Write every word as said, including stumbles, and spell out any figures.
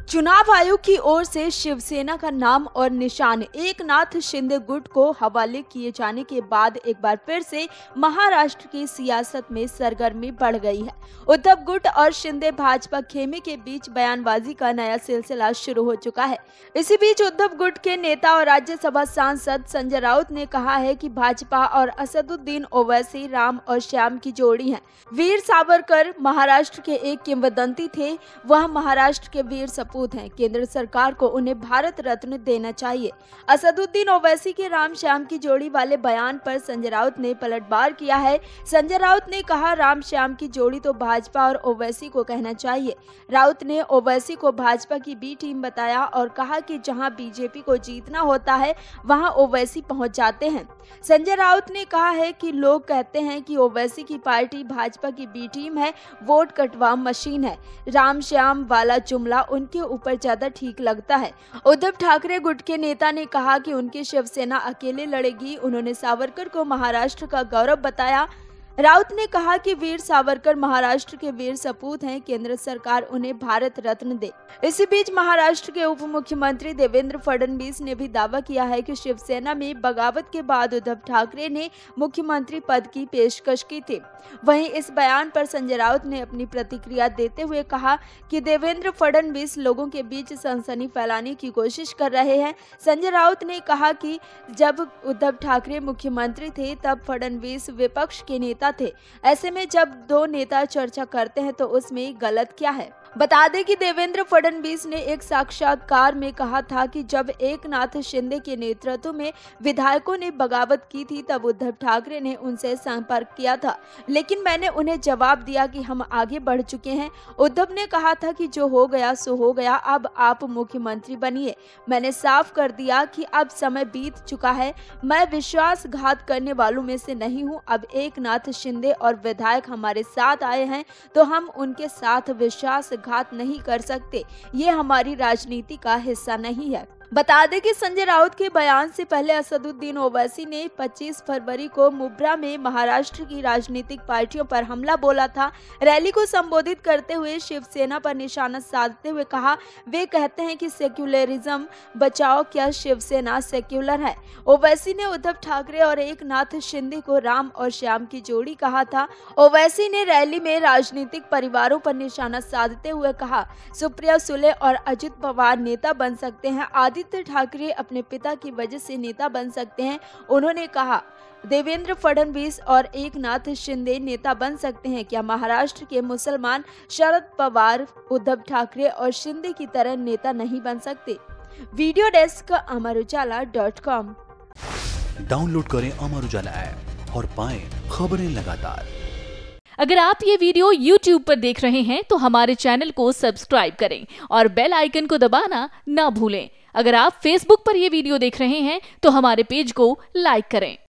चुनाव आयोग की ओर से शिवसेना का नाम और निशान एकनाथ शिंदे गुट को हवाले किए जाने के बाद एक बार फिर से महाराष्ट्र की सियासत में सरगर्मी बढ़ गई है। उद्धव गुट और शिंदे भाजपा खेमे के बीच बयानबाजी का नया सिलसिला शुरू हो चुका है। इसी बीच उद्धव गुट के नेता और राज्यसभा सांसद संजय राउत ने कहा है कि भाजपा और असदुद्दीन ओवैसी राम और श्याम की जोड़ी है। वीर सावरकर महाराष्ट्र के एक किंवदंती थे, वह महाराष्ट्र के वीर सपूत हैं। केंद्र सरकार को उन्हें भारत रत्न देना चाहिए। असदुद्दीन ओवैसी के राम श्याम की जोड़ी वाले बयान पर संजय राउत ने पलटवार किया है। संजय राउत ने कहा, राम श्याम की जोड़ी तो भाजपा और ओवैसी को कहना चाहिए। राउत ने ओवैसी को भाजपा की बी टीम बताया और कहा कि जहां बीजेपी को जीतना होता है वहां ओवैसी पहुंच जाते हैं। संजय राउत ने कहा है कि लोग कहते हैं कि ओवैसी की पार्टी भाजपा की बी टीम है, वोट कटवा मशीन है। राम श्याम वाला जुमला उनके ऊपर ज्यादा ठीक लगता है। उद्धव ठाकरे गुट के नेता ने कहा कि उनकी शिवसेना अकेले लड़ेगी। उन्होंने सावरकर को महाराष्ट्र का गौरव बताया। राउत ने कहा कि वीर सावरकर महाराष्ट्र के वीर सपूत हैं, केंद्र सरकार उन्हें भारत रत्न दे। इसी बीच महाराष्ट्र के उप मुख्यमंत्री देवेंद्र फडणवीस ने भी दावा किया है कि शिवसेना में बगावत के बाद उद्धव ठाकरे ने मुख्यमंत्री पद की पेशकश की थी। वहीं इस बयान पर संजय राउत ने अपनी प्रतिक्रिया देते हुए कहा कि देवेंद्र फडणवीस लोगों के बीच सनसनी फैलाने की कोशिश कर रहे हैं। संजय राउत ने कहा कि जब उद्धव ठाकरे मुख्यमंत्री थे तब फडणवीस विपक्ष के नेता थे। ऐसे में जब दो नेता चर्चा करते हैं तो उसमें गलत क्या है। बता दें कि देवेंद्र फडणवीस ने एक साक्षात्कार में कहा था कि जब एकनाथ शिंदे के नेतृत्व में विधायकों ने बगावत की थी तब उद्धव ठाकरे ने उनसे संपर्क किया था, लेकिन मैंने उन्हें जवाब दिया कि हम आगे बढ़ चुके हैं। उद्धव ने कहा था कि जो हो गया सो हो गया, अब आप मुख्यमंत्री बनिए। मैंने साफ कर दिया कि अब समय बीत चुका है। मैं विश्वासघात करने वालों में से नहीं हूं। अब एकनाथ शिंदे और विधायक हमारे साथ आए हैं तो हम उनके साथ विश्वास घात नहीं कर सकते। ये हमारी राजनीति का हिस्सा नहीं है। बता दें कि संजय राउत के बयान से पहले असदुद्दीन ओवैसी ने पच्चीस फरवरी को मुब्रा में महाराष्ट्र की राजनीतिक पार्टियों पर हमला बोला था। रैली को संबोधित करते हुए शिवसेना पर निशाना साधते हुए कहा, वे कहते हैं कि सेक्युलरिज्म बचाओ, क्या शिवसेना सेक्युलर है। ओवैसी ने उद्धव ठाकरे और एकनाथ शिंदे को राम और श्याम की जोड़ी कहा था। ओवैसी ने रैली में राजनीतिक परिवारों पर निशाना साधते हुए कहा, सुप्रिया सुले और अजित पवार नेता बन सकते हैं, आदित्य ठाकरे अपने पिता की वजह से नेता बन सकते हैं। उन्होंने कहा, देवेंद्र फडणवीस और एकनाथ शिंदे नेता बन सकते हैं। क्या महाराष्ट्र के मुसलमान शरद पवार, उद्धव ठाकरे और शिंदे की तरह नेता नहीं बन सकते। Video desk Amar Ujala dot com. Download करें अमर उजाला ऐप और पाएं खबरें लगातार। अगर आप ये वीडियो यूट्यूब पर देख रहे हैं तो हमारे चैनल को सब्सक्राइब करें और बेल आइकन को दबाना ना भूलें। अगर आप फेसबुक पर यह वीडियो देख रहे हैं तो हमारे पेज को लाइक करें।